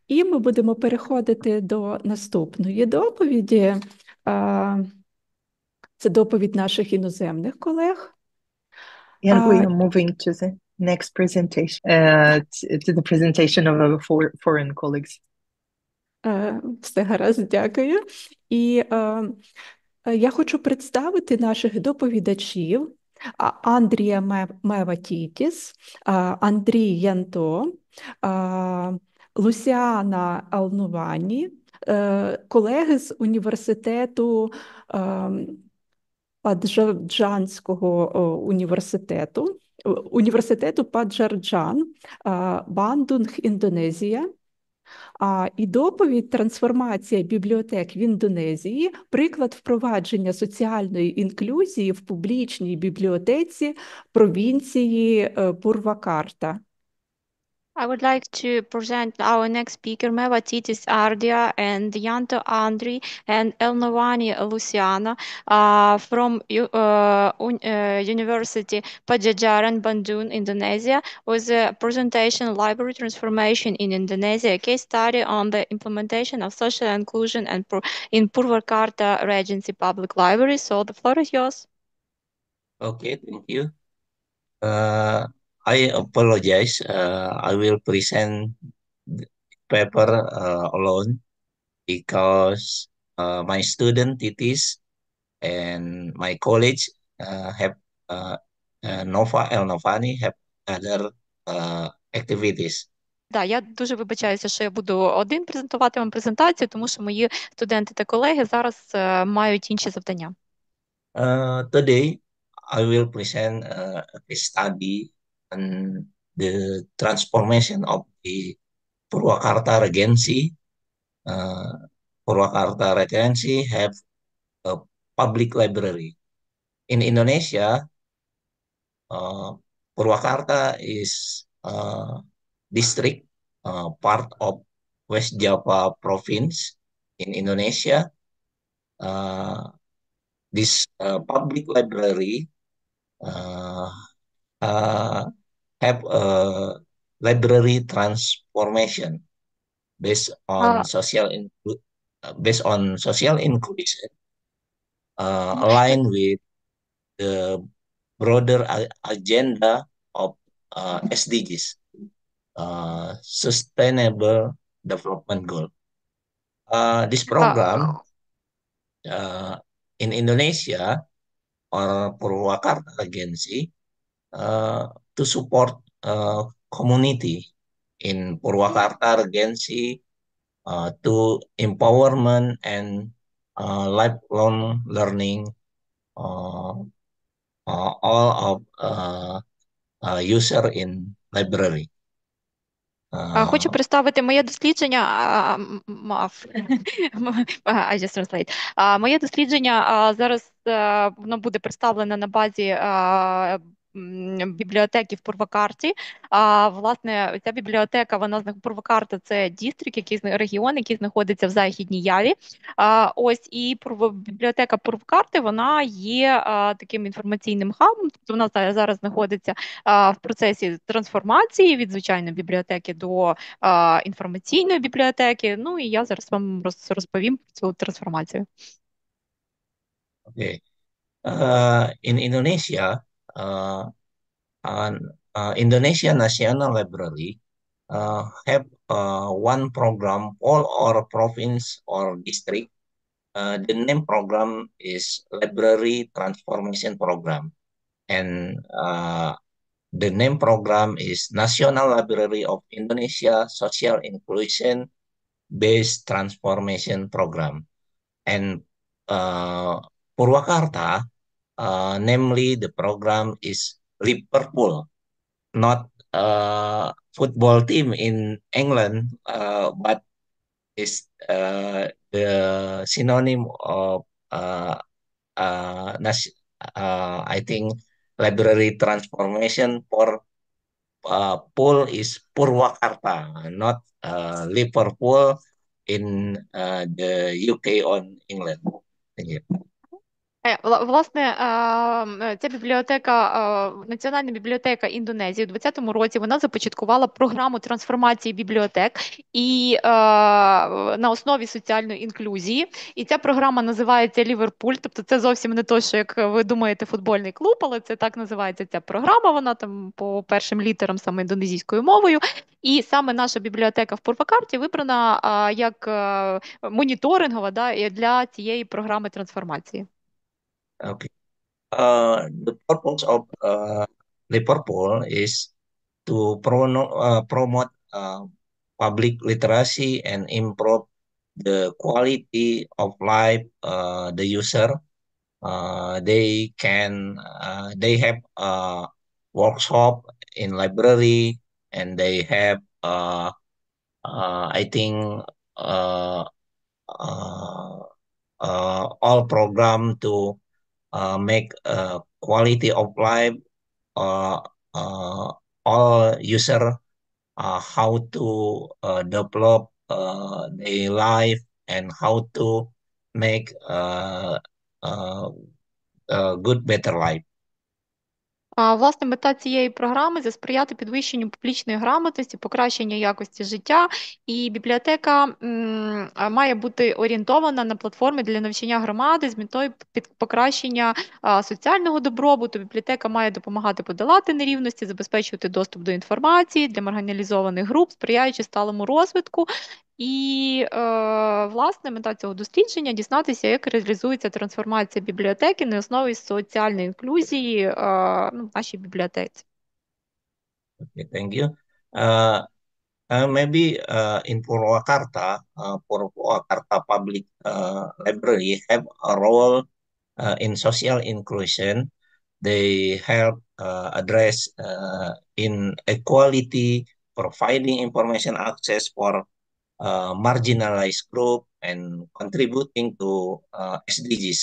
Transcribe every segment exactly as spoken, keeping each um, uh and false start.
І ми будемо переходити до наступної доповіді. А, Це доповідь наших іноземних колег. And we А, are moving to the next presentation, uh, to, to the presentation of our for, foreign colleagues. е, Все гаразд, дякую. І е, е, я хочу представити наших доповідачів. А, Андрія Ме- Меватітіс, а, Андрій Янто, а, Лусіана Алнувані, е, колеги з університету е, Паджарджанського е, університету, е, університету Паджарджан, е, Бандунг, Індонезія. А, і доповідь «Трансформація бібліотек в Індонезії. Приклад впровадження соціальної інклюзії в публічній бібліотеці провінції е, Пурвакарта». I would like to present our next speaker, Meva Titis Ardia and Yanto Andri and Elnovani Luciana uh, from uh, un uh, University Padjadjaran, Bandung, Indonesia, with a presentation Library Transformation in Indonesia, a case study on the implementation of social inclusion and pur in Purwakarta Regency Public Library. So the floor is yours. Okay, thank you. Uh, I apologize. Uh, I will present the paper uh, alone because uh, my student Titis and my college uh, have uh, uh, Nova El Novani have other uh, activities. Да, я дуже вибачаюся, що я буду один презентувати вам презентацію, тому що мої студенти та колеги зараз е, мають інші завдання. Uh, today, I will present uh, a case study on the transformation of the Purwakarta Regency. Uh, Purwakarta Regency have a public library. In Indonesia, uh, Purwakarta is a district, uh, part of West Java province in Indonesia. Uh, this uh, public library uh, uh, have a library transformation based on А, social inclu- uh, based on social inclusion, uh, aligned with the broader a- agenda of uh, S D Gs, uh, Sustainable Development Goal. Uh, this program а, uh, in Indonesia or Purwakarta Agency uh, to support uh, community in Purwakarta Regency uh, to empowerment and uh, lifelong learning uh, uh, all of uh, uh, user in library. а, Хочу Uh, представити моє дослідження. а, м- Мав. I just translate. А, Моє дослідження а, зараз а, воно буде представлене на базі а, м, бібліотеки в Пурвакарті. А власне, ця бібліотека, вона зна- Пурвакарта це дістрикт, який зна- регіон, який знаходиться в Західній Яві. А, ось і Пурв- бібліотека Пурвакарти, вона є а, таким інформаційним хабом. Тобто вона за- зараз знаходиться а, в процесі трансформації від звичайної бібліотеки до а, інформаційної бібліотеки. Ну і я зараз вам роз- розповім про цю трансформацію. okay. Uh, in Indonesia, uh, uh, uh, Indonesia National Library uh, have uh, one program all or province or district. Uh, the name program is Library Transformation Program, and uh, the name program is National Library of Indonesia Social Inclusion Based Transformation Program. And uh, Purwakarta, uh, namely the program is Liverpool, not uh, football team in England, uh, but is uh, the synonym of uh, uh, nas- uh, I think library transformation for uh, pool is Purwakarta, not uh, Liverpool in uh, the U K or England. Thank you. Е, вла- Власне, е, м, ця бібліотека, е, Національна бібліотека Індонезії у двадцятому році вона започаткувала програму трансформації бібліотек і е, на основі соціальної інклюзії. І ця програма називається Ліверпуль. Тобто це зовсім не то, що як ви думаєте, футбольний клуб, але це так називається ця програма. Вона там по першим літерам саме індонезійською мовою. І саме наша бібліотека в Пурвакарті вибрана а, як е, моніторингова, да, і для цієї програми трансформації. Okay. Uh, the purpose of uh, Liverpool is to prono uh, promote uh, public literacy and improve the quality of life uh, the user. Uh, they can uh, they have a workshop in library, and they have uh, uh, I think uh, uh, uh, all program to uh, make uh, quality of life uh, uh, all user uh, how to uh, develop uh, their life and how to make uh, uh, a good better life. А, Власне, мета цієї програми засприяти підвищенню публічної грамотності, покращення якості життя. І бібліотека м, а, має бути орієнтована на платформі для навчання громади з метою під покращення а, соціального добробуту. Бібліотека має допомагати подолати нерівності, забезпечувати доступ до інформації для маргіналізованих груп, сприяючи сталому розвитку. І, е, власне, мета цього дослідження дізнатися, як реалізується трансформація бібліотеки на основі соціальної інклюзії е, ну, в нашій бібліотеці. Okay, thank you. Uh, uh, maybe uh, in Purwakarta, uh, Purwakarta Public uh, Library have a role uh, in social inclusion. They help uh, address uh, inequality, providing information access for uh, marginalized group, and contributing to uh, S D Gs.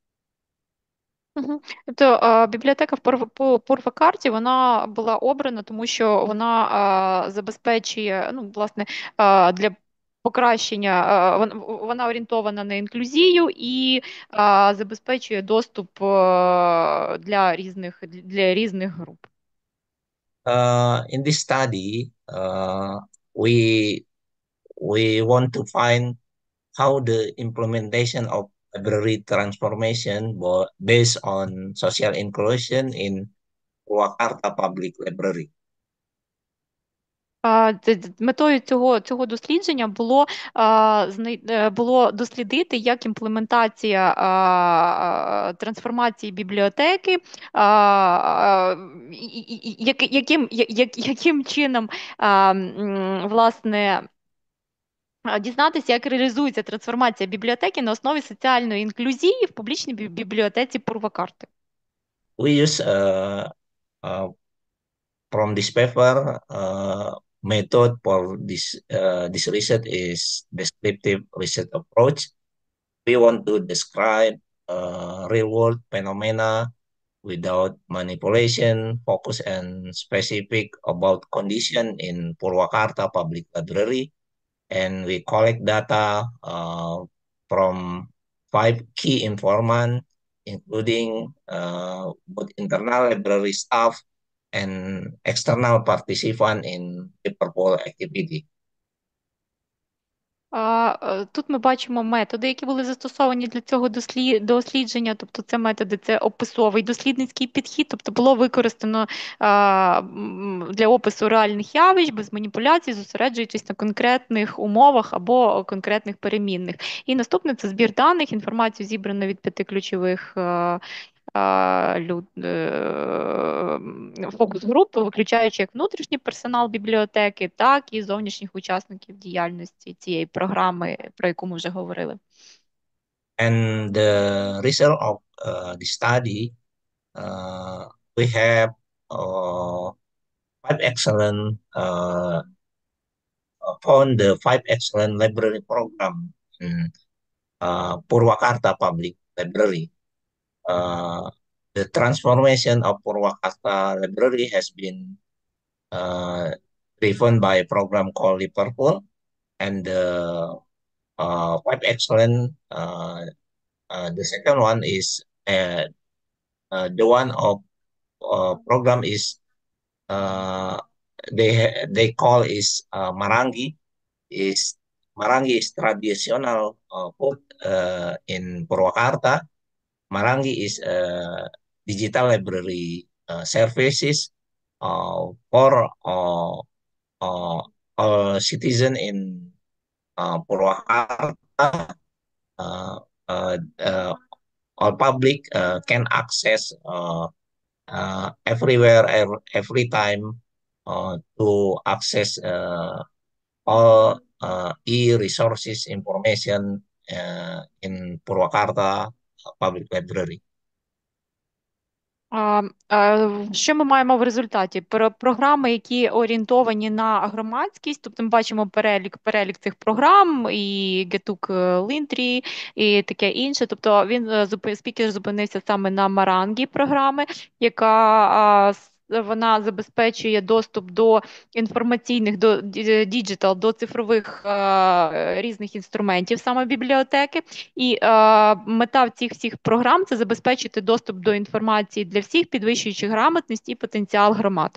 Мгм. Тобто е, бібліотека в Пурв- по Пурвакарті вона була обрана, тому що вона е, забезпечує, ну, власне, е, для покращення, е, вон- вона орієнтована на інклюзію і е, забезпечує доступ е, для різних, для різних груп. Uh, in this study, uh, we we want to find how the implementation of library transformation bo- based on social inclusion in Purwakarta Public Library. А, ц- ц- Метою цього, цього дослідження було, а, знай- е, було дослідити, як імплементація а, трансформації бібліотеки, а, а, і- і- і- як- яким, я- як- яким чином а, м, власне. а, Дізнатися, як реалізується трансформація бібліотеки на основі соціальної інклюзії в публічній бі- бібліотеці Пурвакарти. We use uh, uh, from this paper uh, method for this uh, this research is descriptive research approach. We want to describe uh, real world phenomena without manipulation, focus and specific about condition in Purwakarta Public Library, and we collect data uh, from five key informant, including uh, both internal library staff and external participant in Liverpool activity. А, е, Тут ми бачимо методи, які були застосовані для цього дослі- дослідження. Тобто, це методи, це описовий дослідницький підхід, тобто було використано а, м, для опису реальних явищ без маніпуляцій, зосереджуючись на конкретних умовах або конкретних перемінних. І наступне це збір даних, інформацію зібрано від п'яти ключових. е, а, люд, е, фокус-групи, виключаючи як внутрішній персонал бібліотеки, так і зовнішніх учасників діяльності цієї програми, про яку ми вже говорили. And the result of uh, the study, uh, we have uh, five excellent uh, found the five excellent library program in uh, Purwakarta Public Library. Uh, the transformation of Purwakarta Library has been uh, driven by a program called Liverpool, and the uh, five excellent. Uh, uh, the second one is uh, uh, the one of uh, program is uh, they they call is uh, Marangi. Is Marangi is traditional uh, food uh, in Purwakarta. Marangi is a digital library uh, services uh, for uh, uh, all citizen in uh, Purwakarta. Uh, uh, uh, all public uh, can access uh, uh, everywhere, every, every time uh, to access uh, all uh, e-resources information uh, in Purwakarta Public Library. А, а, Що ми маємо в результаті? Про програми, які орієнтовані на громадськість, тобто ми бачимо перелік, перелік цих програм, і Гетук Лінтрі, і таке інше. Тобто він е, зупи- спікер зупинився саме на Марангі програми, яка а, с- вона забезпечує доступ до інформаційних, до діджитал, до цифрових е, різних інструментів саме бібліотеки. І е, мета цих всіх програм це забезпечити доступ до інформації для всіх, підвищуючи грамотність і потенціал громад.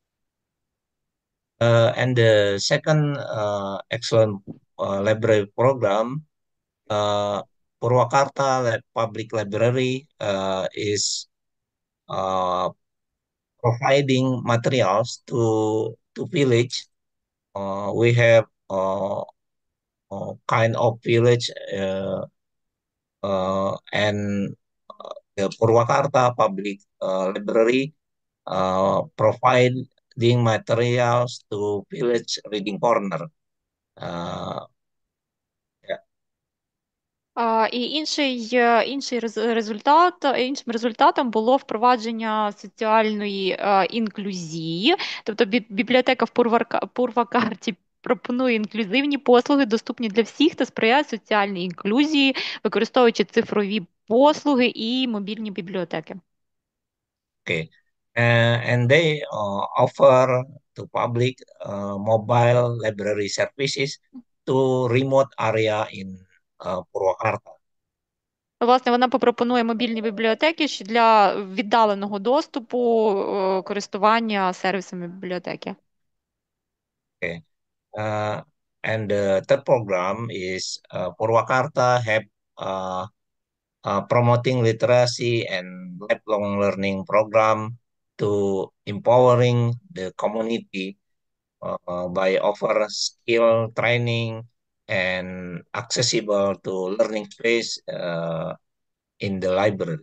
Uh, and the second uh, excellent uh, library program, uh, Purwakarta Li- Public Library uh, is uh, providing materials to to village. Uh, we have uh, uh, kind of village uh, uh, and uh, the Purwakarta Public uh, Library uh, providing materials to village reading corner. Uh, yeah. А, І інший, е, інший рез- результат, е, іншим результатом було впровадження соціальної е, інклюзії. Тобто бі- бібліотека в Пурварка- Пурвакарті пропонує інклюзивні послуги, доступні для всіх та сприяє соціальній інклюзії, використовуючи цифрові послуги і мобільні бібліотеки. Okay. Uh, and they uh, offer to public uh, mobile library services to remote area in uh, Purwakarta. Власне, вона попропонує мобільні бібліотеки щ- для віддаленого доступу, е, користування сервісами бібліотеки. Okay. Uh, and the third program is uh, Purwakarta have uh, uh, promoting literacy and lifelong learning program to empowering the community uh, by offer skill training and accessible to learning space uh, in the library.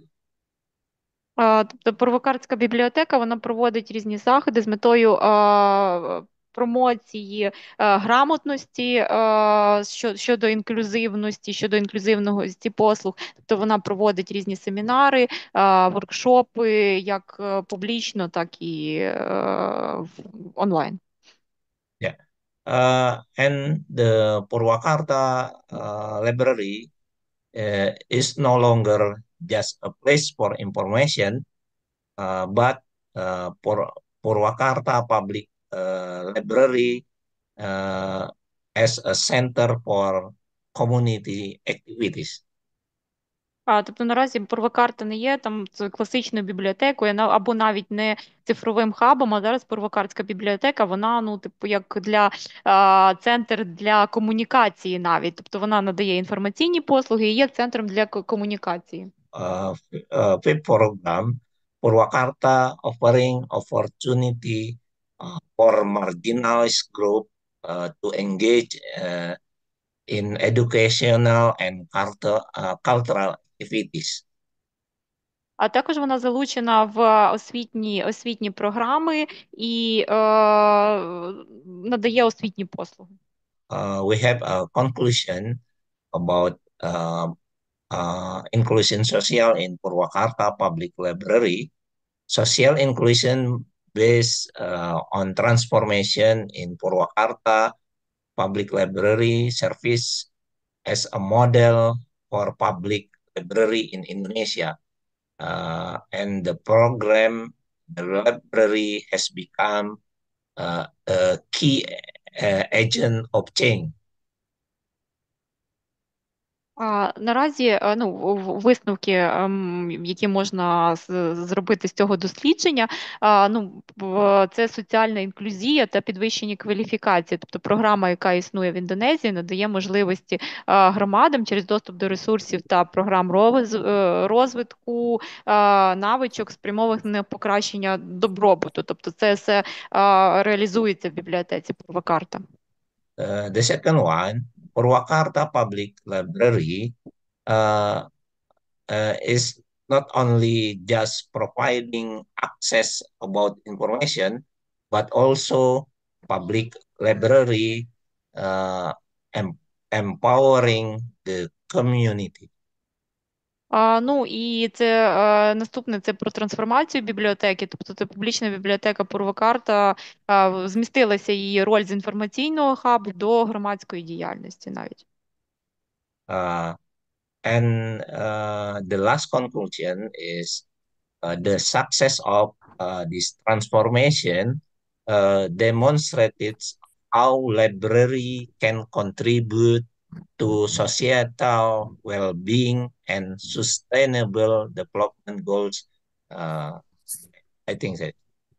А, Тобто Провокарська бібліотека вона проводить різні заходи з метою а, промоції е, грамотності е, що- щодо інклюзивності, щодо інклюзивності послуг. Тобто вона проводить різні семінари, е, воркшопи, як е, публічно, так і е, в- онлайн. Yeah. Uh, and the Purwakarta uh, library uh, is no longer just a place for information, uh, but uh, Pur Purwakarta Public uh, Library uh, as a center for community activities. А, тобто наразі Пурвакарта не є там це класичною бібліотекою, на- або навіть не цифровим хабом, а зараз Пурвакарська бібліотека, вона, ну, типу, як для а, центр для комунікації навіть. Тобто вона надає інформаційні послуги і є центром для ко- комунікації. Uh, f- uh, fifth program, Purwakarta offering opportunity uh, for marginalized group uh, to engage uh, in educational and cultural, uh, cultural activities. А також вона залучена в освітні, освітні програми і е, надає освітні послуги. Uh, we have a conclusion about uh, uh, inclusion social in Purwakarta Public Library. Social inclusion based uh, on transformation in Purwakarta Public Library service as a model for public library in Indonesia. Uh, and the program, the library has become uh, a key uh, agent of change. А, наразі е, ну, в- в- висновки, ем, які можна з- зробити з цього дослідження, а, ну, в- це соціальна інклюзія та підвищення кваліфікації. Тобто програма, яка існує в Індонезії, надає можливості а, громадам через доступ до ресурсів та програм роз- е, розвитку а, навичок, спрямованих на покращення добробуту. Тобто це все а, реалізується в бібліотеці Пурвакарта. Uh, the second one, Purwakarta Public Library uh, uh, is not only just providing access about information, but also public library uh, em- empowering the community. А, ну і це е, наступне це про трансформацію бібліотеки. Тобто це публічна бібліотека Пурвакарта, е, змістилася її роль з інформаційного хабу до громадської діяльності навіть. Uh, and uh, the last conclusion is uh, the success of uh, this transformation uh, demonstrated how library can contribute to societal well-being and sustainable development goals. Uh, I think that.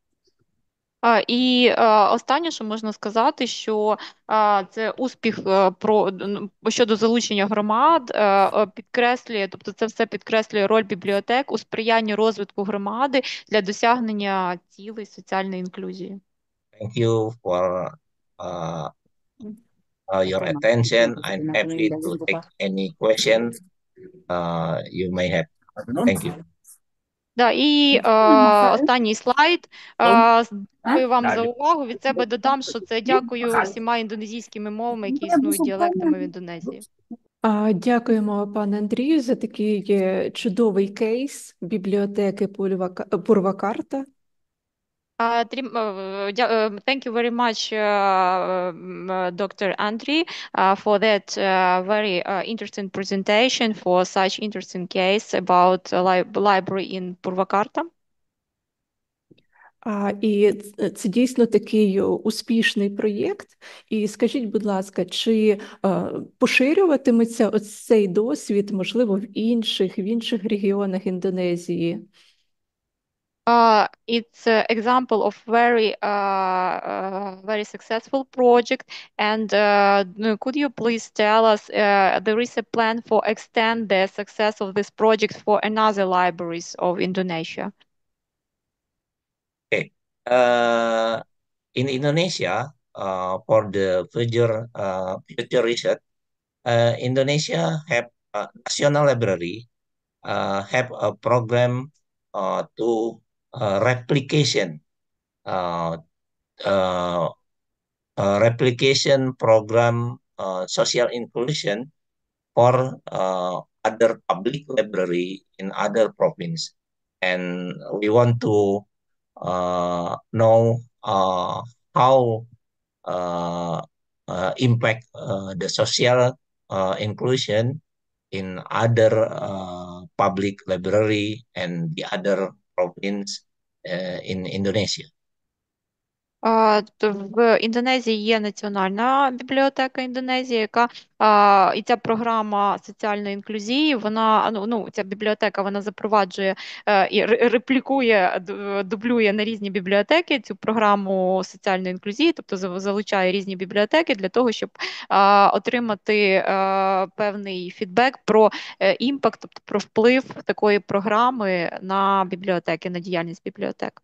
А, і е, останнє, що можна сказати, що е, це успіх е, про н- щодо залучення громад е, е, підкреслює, тобто це все підкреслює роль бібліотек у сприянні розвитку громади для досягнення цілей соціальної інклюзії. Thank you for uh, uh, your attention. I'm happy to take any question uh, you may have. Thank you. Да, і е, останній слайд. Е, дякую вам за увагу. Від себе додам, що це дякую всіма індонезійськими мовами, які існують діалектами в Індонезії. А, Дякуємо, пане Андрію, за такий е, чудовий кейс бібліотеки Пурвака- Пурвакарта. Uh, Trim- uh, дя- uh, thank you very much, uh, um, uh, Doctor Andri, uh, for that uh, very uh, interesting presentation for such interesting case about uh, li- library in Purwakarta. А, і ц- це дійсно такий успішний проєкт. І скажіть, будь ласка, чи е, поширюватиметься ось цей досвід, можливо, в інших, в інших регіонах Індонезії? Uh, it's an example of very uh, uh, very successful project. And uh, no, could you please tell us uh, there is a plan for extend the success of this project for another libraries of Indonesia? Okay. Uh, in Indonesia, uh, for the future uh, future research, uh, Indonesia have a national library uh, have a program uh, to uh, replication uh, uh, uh, replication program uh, social inclusion for uh, other public library in other province, and we want to uh, know uh, how uh, uh, impact uh, the social uh, inclusion in other uh, public library and the other province uh, in Indonesia. А, то в Індонезії є Національна бібліотека Індонезії, яка а, і ця програма соціальної інклюзії, вона ну, ну ця бібліотека вона запроваджує е, і ре- реплікує, д- дублює на різні бібліотеки цю програму соціальної інклюзії, тобто за- залучає різні бібліотеки для того, щоб а, отримати а, певний фідбек про е, імпакт, тобто про вплив такої програми на бібліотеки, на діяльність бібліотек.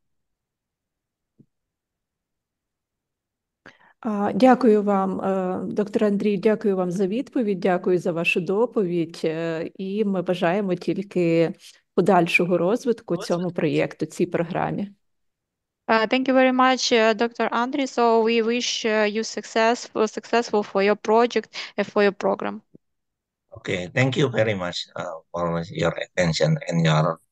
А, Дякую вам, е, доктор Андрій, дякую вам за відповідь, дякую за вашу доповідь. е, І ми бажаємо тільки подальшого розвитку цьому проєкту, цій програмі. Uh, thank you very much, uh, Doctor Andri. So we wish uh, you success, successful for your project and for your program. Okay, thank you very much uh, for your attention and your